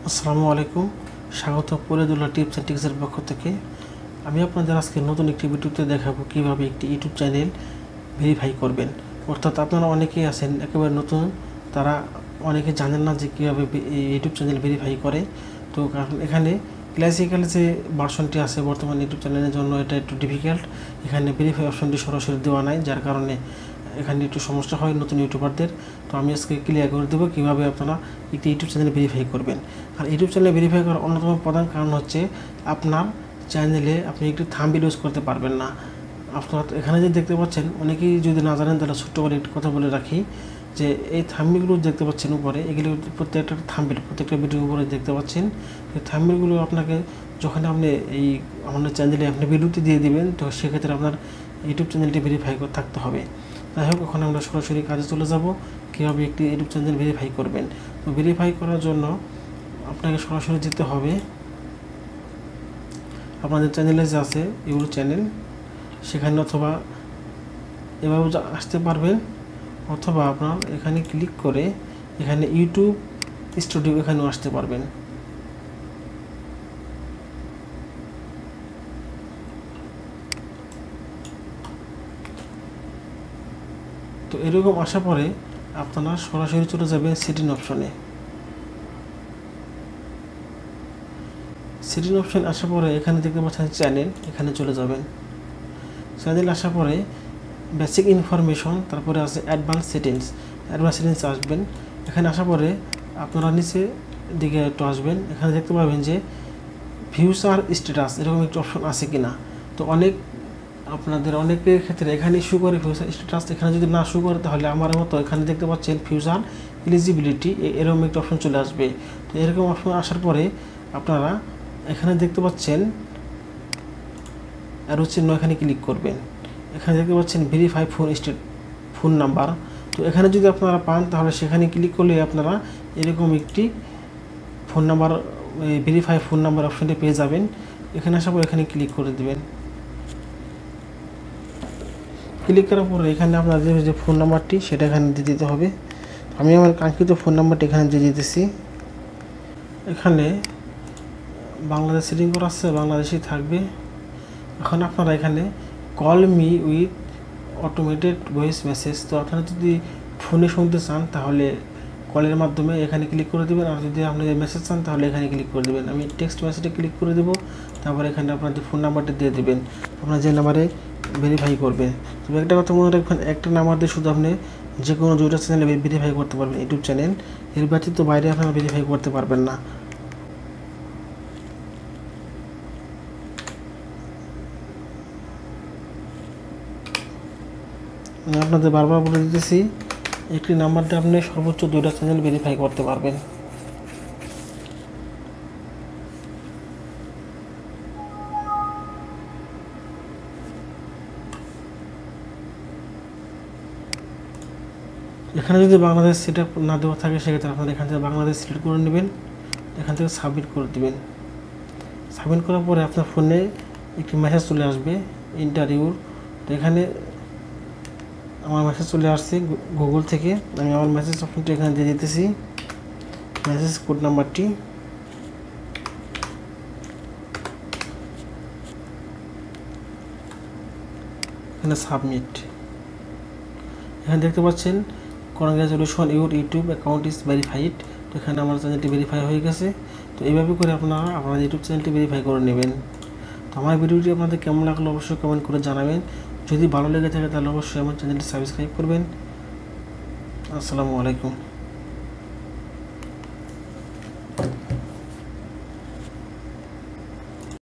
আসসালামু আলাইকুম, স্বাগত ফরিদুল্লাহ টিপস অ্যান্ড ট্রিক্সের পক্ষ থেকে। আমি আপনাদের আজকে নতুন একটি ভিডিওতে দেখাবো কীভাবে একটি ইউটিউব চ্যানেল ভেরিফাই করবেন। অর্থাৎ আপনারা অনেকেই আছেন একেবারে নতুন, তারা অনেকে জানেন না যে কীভাবে ইউটিউব চ্যানেল ভেরিফাই করে। তো কারণ এখানে ক্লাসিক্যাল যে ভার্সনটি আছে বর্তমান ইউটিউব চ্যানেলের জন্য এটা একটু ডিফিকাল্ট। এখানে ভেরিফাই অপশনটি সরাসরি দেওয়া নাই, যার কারণে এখানে একটু সমস্যা হয় নতুন ইউটিউবারদের। তো আমি আজকে ক্লিয়ার করে দেবো কীভাবে আপনারা একটি ইউটিউব চ্যানেল ভেরিফাই করবেন। আর ইউটিউব চ্যানেল ভেরিফাই করার অন্যতম প্রধান কারণ হচ্ছে আপনার চ্যানেলে আপনি একটি থাম্বনেল ইউজ করতে পারবেন না। আপনার এখানে যে দেখতে পাচ্ছেন, অনেকেই যদি না জানেন তাহলে ছোট্ট করে একটি কথা বলে রাখি যে এই থাম্বনেলগুলো দেখতে পাচ্ছেন উপরে, এগুলো প্রত্যেকটা থাম্বনেল প্রত্যেকটা ভিডিওর উপরে দেখতে পাচ্ছেন। এই থাম্বনেলগুলো আপনাকে যখন আপনি এই আমাদের চ্যানেলে আপনি ভিডিওতে দিয়ে দিবেন, তো সেক্ষেত্রে আপনার ইউটিউব চ্যানেলটি ভেরিফাই করে থাকতে হবে। যাই হোক, এখন আমরা সরাসরি কাজে চলে যাব কীভাবে একটি ইউটিউব চ্যানেল ভেরিফাই করবেন। তো ভেরিফাই করার জন্য আপনাকে সরাসরি যেতে হবে আপনাদের চ্যানেলে যে আছে ইউটিউব চ্যানেল, সেখানে অথবা এভাবে আসতে পারবেন, অথবা আপনার এখানে ক্লিক করে এখানে ইউটিউব স্টুডিও এখানেও আসতে পারবেন। তো এরকম আসার পরে আপনারা সরাসরি চলে যাবেন সেটিং অপশনে। সেটিং অপশন আসার পরে এখানে দেখতে পাচ্ছেন চ্যানেল, এখানে চলে যাবেন। চ্যানেল আসার পরে বেসিক ইনফরমেশন, তারপরে আছে অ্যাডভান্স সেটিংস আসবেন। এখানে আসার পরে আপনারা নিচে দিকে একটু আসবেন, এখানে দেখতে পাবেন যে ফিউচার স্ট্যাটাস এরকম একটি অপশন আছে কিনা। তো আপনাদের অনেকের ক্ষেত্রে এখানে শো করে ফিউচার স্ট্যাটাস, এখানে যদি না শো করে তাহলে আমার মতো এখানে দেখতে পাচ্ছেন ফিউচার এলিজিবিলিটি এরকম একটি অপশন চলে আসবে। তো এরকম অপশন আসার পরে আপনারা এখানে দেখতে পাচ্ছেন অ্যারো চিহ্ন, এখানে ক্লিক করবেন। এখানে দেখতে পাচ্ছেন ভেরিফাই ফোন নাম্বার। তো এখানে যদি আপনারা পান তাহলে সেখানে ক্লিক করলে আপনারা এরকম একটি phone number, verify phone number অপশনটি পেয়ে যাবেন। এখানে আসার পর এখানে ক্লিক করে দেবেন। ক্লিক করার পরে এখানে আপনাদের যে ফোন নাম্বারটি সেটা এখানে দিয়ে দিতে হবে। আমি আমার কাঙ্ক্ষিত ফোন নাম্বারটি এখানে দিয়ে দিতেছি। এখানে বাংলাদেশ সেটিং করা আছে, বাংলাদেশই থাকবে। এখন আপনারা এখানে call me with automated voice message, তো আপনারা যদি ফোনে শুনতে চান তাহলে কলের মাধ্যমে এখানে ক্লিক করে দেবেন, আর যদি আপনি মেসেজ চান তাহলে এখানে ক্লিক করে দেবেন। আমি টেক্সট মেসেজে ক্লিক করে দেবো, তারপরে এখানে আপনাদের ফোন নাম্বারটা দিয়ে দেবেন, আপনারা যে নাম্বারে ভেরিফাই করবে। তবে একটা কথা মনে রাখবেন, একটা নাম্বার দিয়ে শুধু আপনি যে কোনো দুইটা চ্যানেলে ভেরিফাই করতে পারবেন ইউটিউব চ্যানেল, এর ব্যতীত বাইরে আপনারা ভেরিফাই করতে পারবেন না। আমি আপনাদের বারবার বলে দিতেছি, একটি নাম্বার দিয়ে আপনি সর্বোচ্চ দুইটা চ্যানেল ভেরিফাই করতে পারবেন। এখানে যদি বাংলাদেশ সেটা না দেওয়া থাকে সেক্ষেত্রে আপনারা এখান থেকে বাংলাদেশ সিলেক্ট করে নেবেন, এখান থেকে সাবমিট করে দেবেন। সাবমিট করার পরে আপনার ফোনে একটি মেসেজ চলে আসবে ইন্টারভিউর। তো এখানে আমার মেসেজ চলে আসছে গুগল থেকে, আমি আমার মেসেজ অপশনটি এখানে দিয়ে দিতেছি, মেসেজ কোড নাম্বারটি। এখানে সাবমিট, এখানে দেখতে পাচ্ছেন congratulation your YouTube account is verified. তো এখানে আমার চ্যানেলটি ভেরিফাই হয়ে গেছে। তো এইভাবে করে আপনারা আপনার ইউটিউব চ্যানেলটি ভেরিফাই করে নেবেন। তো আমার ভিডিওটি আপনাদের কেমন লাগলো অবশ্যই কমেন্ট করে জানাবেন। যদি ভালো লেগে থাকে তাহলে অবশ্যই আমার চ্যানেলটি সাবস্ক্রাইব করবেন। আসসালামু আলাইকুম।